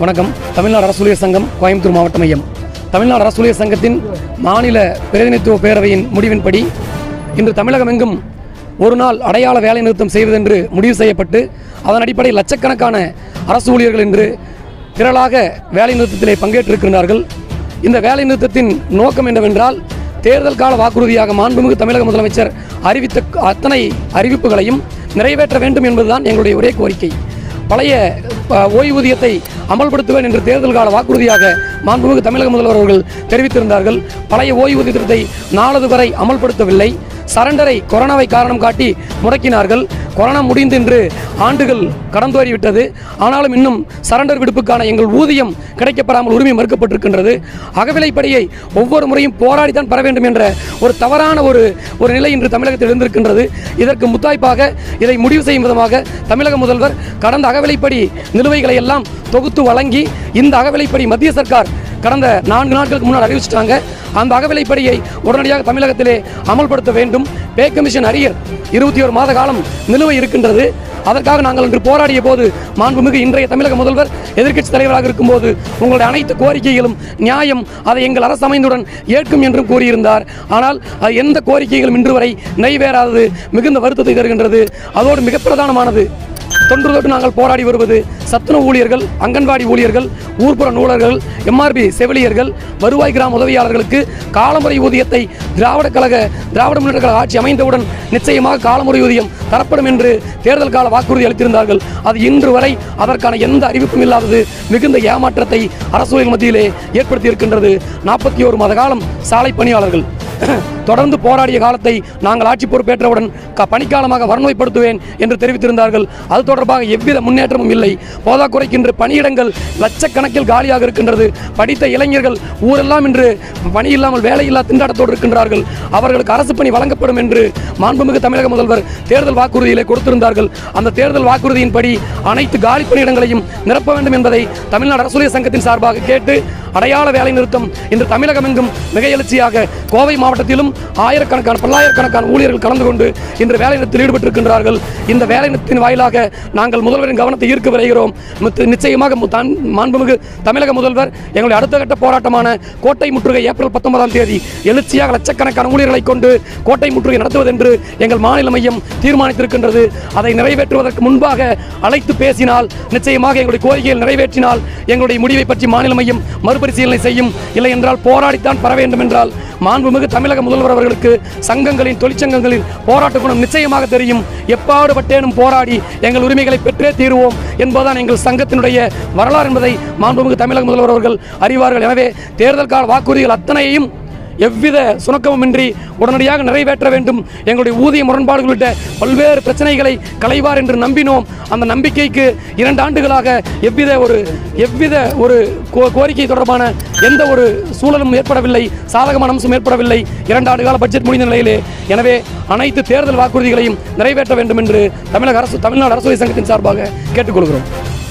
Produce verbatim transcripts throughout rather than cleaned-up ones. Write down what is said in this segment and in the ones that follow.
வணக்கம். தமிழ்நாடு அரசு ஊழியர் சங்கம் கோயம்புத்தூர் மாவட்ட மையம். தமிழ்நாடு அரசு ஊழியர் சங்கத்தின் மாநில பிரதிநிதித்துவ பேரவையின் முடிவின்படி இன்று தமிழகமெங்கும் ஒரு நாள் அடையாள வேலை நிறுத்தம் செய்வதென்று முடிவு செய்யப்பட்டு அதன் அடிப்படையில் லட்சக்கணக்கான அரசு ஊழியர்கள் இன்று திரளாக வேலை நிறுத்தத்திலே பங்கேற்றிருக்கிறார்கள். இந்த வேலை நிறுத்தத்தின் நோக்கம் என்னவென்றால், தேர்தல் கால வாக்குறுதியாக மாண்புமிகு தமிழக முதலமைச்சர் அறிவித்த அத்தனை அறிவிப்புகளையும் நிறைவேற்ற வேண்டும் என்பதுதான் எங்களுடைய ஒரே கோரிக்கை. பழைய ஓய்வூதியத்தை அமல்படுத்துவேன் என்று தேர்தல் கால வாக்குறுதியாக மாண்புமிகு தமிழக முதல்வர் அவர்கள் தெரிவித்திருந்தார்கள். பழைய ஓய்வூதிய திட்டத்தை நாளது வரை அமல்படுத்தவில்லை. சரண்டரை கொரோனாவை காரணம் காட்டி முடக்கினார்கள். கொரோனா முடிந்து இன்று ஆண்டுகள் கடந்தோறிவிட்டது. ஆனாலும் இன்னும் சரண்டர் விடுப்புக்கான எங்கள் ஊதியம் கிடைக்கப்படாமல் உரிமை மறுக்கப்பட்டிருக்கின்றது. அகவிலைப்படியை ஒவ்வொரு முறையும் போராடித்தான் பெற வேண்டும் என்ற ஒரு தவறான ஒரு ஒரு நிலை இன்று தமிழகத்தில் இருந்திருக்கின்றது. இதற்கு முத்தாய்ப்பாக இதை முடிவு செய்யும் விதமாக தமிழக முதல்வர் கடந்த அகவிலைப்படி நிலுவைகளை எல்லாம் தொகுத்து வழங்கி இந்த அகவிலைப்படி மத்திய சர்க்கார் கடந்த நான்கு நாட்களுக்கு முன்னால் அறிவிச்சிட்டாங்க. அந்த அகவிலைப்படியை உடனடியாக தமிழகத்திலே அமல்படுத்த வேண்டும். பே கமிஷன் அரியர் இருபத்தி ஒரு மாத காலம் நிலுவை இருக்கின்றது. அதற்காக நாங்கள் இன்று போராடிய போது மாண்புமிகு இன்றைய தமிழக முதல்வர் எதிர்க்கட்சி தலைவராக இருக்கும்போது உங்களுடைய அனைத்து கோரிக்கைகளும் நியாயம், அதை எங்கள் அரசு அமைந்துடன் ஏற்கும் என்றும் கூறியிருந்தார். ஆனால் அது எந்த கோரிக்கைகளும் இன்று வரை நிறைவேறாதது மிகுந்த வருத்தத்தை தருகின்றது. அதோடு மிக பிரதானமானது, தொன்று தொட்டு நாங்கள் போராடி வருவது சத்துணவு ஊழியர்கள், அங்கன்வாடி ஊழியர்கள், ஊர்ப்புற நூலர்கள், எம்ஆர்பி செவிலியர்கள், வருவாய் கிராம உதவியாளர்களுக்கு காலமுறை ஊதியத்தை திராவிட கழக திராவிட முன்னேற்ற கழக ஆட்சி அமைந்தவுடன் நிச்சயமாக காலமுறை ஊதியம் தரப்படும் என்று தேர்தல் கால வாக்குறுதி அளித்திருந்தார்கள். அது இன்று வரை அதற்கான எந்த அறிவிப்பும் இல்லாதது மிகுந்த ஏமாற்றத்தை அரசு மத்தியிலே ஏற்படுத்தி இருக்கின்றது. நாற்பத்தி ஒரு மாத காலம் சாலை பணியாளர்கள் தொடர்ந்து போராடிய காலத்தை நாங்கள் ஆட்சி பொறுப்பேற்றவுடன் பணிக்காலமாக வரநோய்படுத்துவேன் என்று தெரிவித்திருந்தார்கள். அது தொடர்பாக எவ்வித முன்னேற்றமும் இல்லை. போதாக்குறைக்கின்ற பணியிடங்கள் லட்சக்கணக்கில் காலியாக இருக்கின்றது. படித்த இளைஞர்கள் ஊரெல்லாம் இன்று பணி இல்லாமல் வேலையில்லா திண்டாட்டத்தோடு இருக்கின்றார்கள். அவர்களுக்கு அரசு பணி வழங்கப்படும் என்று மாண்புமிகு தமிழக முதல்வர் தேர்தல் வாக்குறுதியிலே கொடுத்திருந்தார்கள். அந்த தேர்தல் வாக்குறுதியின்படி அனைத்து காலி பணியிடங்களையும் நிரப்ப வேண்டும் என்பதை தமிழ்நாடு அரசு ஊழியர் சங்கத்தின் சார்பாக கேட்டு அடையாள வேலை நிறுத்தம் இன்று தமிழகமெங்கும் மிக எழுச்சியாக கோவை மாவட்டத்திலும் ஆயிரக்கணக்கான பல்லாயிரக்கணக்கான ஊழியர்கள் கலந்து கொண்டு இன்று வேலை நிறுத்தத்தில் ஈடுபட்டிருக்கின்றார்கள். இந்த வேலை நிறுத்தத்தின் வாயிலாக நாங்கள் முதல்வரின் கவனத்தை ஈர்க்க வருகிறோம். நிச்சயமாக மாண்புமிகு தமிழக முதல்வர் எங்களுடைய அடுத்த கட்ட போராட்டமான கோட்டை முற்றுகை ஏப்ரல் பத்தொன்பதாம் தேதி எழுச்சியாக லட்சக்கணக்கான ஊழியர்களை கொண்டு கோட்டை முற்றுகை நடத்துவதென்று எங்கள் மாநில மையம் தீர்மானித்திருக்கின்றது. அதை நிறைவேற்றுவதற்கு முன்பாக அழைத்து பேசினால், நிச்சயமாக எங்களுடைய கோரிக்கைகள் நிறைவேற்றினால் எங்களுடைய முடிவை பற்றி மாநில மையம் மறுபரிசீலனை செய்யும். இல்லை என்றால் போராடித்தான் பெற வேண்டும் என்றால் மாண்புமிகு தமிழக முதல்வர் அவர்களுக்கு சங்கங்களின் தொழிற்சங்கங்களின் போராட்ட குணம் நிச்சயமாக தெரியும். எப்பாடுபட்டேனும் போராடி எங்கள் உரிமைகளை பெற்றே தீருவோம் என்பதுதான் எங்கள் சங்கத்தினுடைய வரலாறு என்பதை மாண்புமிகு தமிழக முதல்வர் அவர்கள் அறிவார்கள். எனவே தேர்தல் கால வாக்குறுதிகள் அத்தனையையும் எவ்வித சுணக்கமுமின்றி உடனடியாக நிறைவேற்ற வேண்டும். எங்களுடைய ஊதிய முரண்பாடுகள் உள்ளிட்ட பல்வேறு பிரச்சனைகளை களைவார் என்று நம்பினோம். அந்த நம்பிக்கைக்கு இரண்டு ஆண்டுகளாக எவ்வித ஒரு எவ்வித ஒரு கோரிக்கை தொடர்பான எந்த ஒரு சூழலும் ஏற்படவில்லை, சாதகமான அம்சம் ஏற்படவில்லை. இரண்டு ஆண்டு கால பட்ஜெட் முடிந்த நிலையிலே. எனவே அனைத்து தேர்தல் வாக்குறுதிகளையும் நிறைவேற்ற வேண்டும் என்று தமிழக அரசு தமிழ்நாடு அரசு ஊழியர் சங்கத்தின் சார்பாக கேட்டுக்கொள்கிறோம்.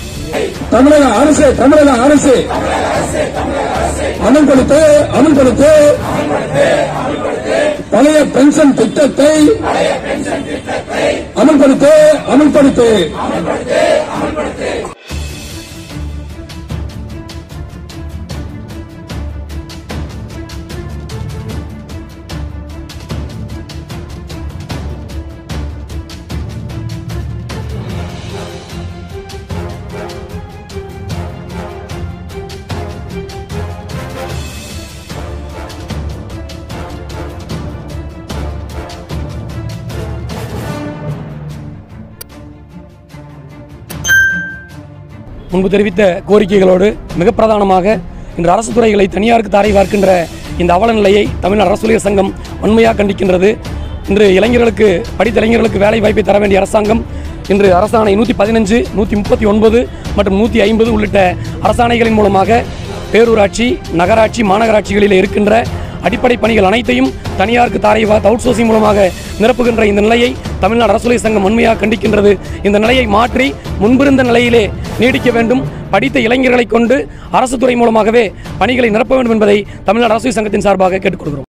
தமிழக அரசு தமிழக அரசு அமல்படுத்த அமல்படுத்த பழைய பென்ஷன் திட்டத்தை அமல்படுத்த அமல்படுத்த முன்பு தெரிவித்த கோரிக்கைகளோடு மிக பிரதானமாக இன்று அரசு துறைகளை தனியாருக்கு தாரை பார்க்கின்ற இந்த அவல நிலையை தமிழ்நாடு அரசு ஊழியர் சங்கம் வன்மையாக கண்டிக்கின்றது. இன்று இளைஞர்களுக்கு படித்த இளைஞர்களுக்கு வேலை வாய்ப்பை தர வேண்டிய அரசாங்கம் இன்று அரசாணை நூற்றி பதினஞ்சு நூற்றி முப்பத்தி ஒன்பது மற்றும் நூற்றி ஐம்பது உள்ளிட்ட அரசாணைகளின் மூலமாக பேரூராட்சி, நகராட்சி, மாநகராட்சிகளில் இருக்கின்ற அடிப்படை பணிகள் அனைத்தையும் தனியாருக்கு தாரை அவுட் சோர்சிங் மூலமாக நிரப்புகின்ற இந்த நிலையை தமிழ்நாடு அரசு ஊழியர் சங்கம் வன்மையாக கண்டிக்கின்றது. இந்த நிலையை மாற்றி முன்பிருந்த நிலையிலே நீடிக்க வேண்டும். படித்த இளைஞர்களை கொண்டு அரசு துறை மூலமாகவே பணிகளை நிரப்ப வேண்டும் என்பதை தமிழ்நாடு அரசு ஊழியர் சங்கத்தின் சார்பாக கேட்டுக்கொள்கிறோம்.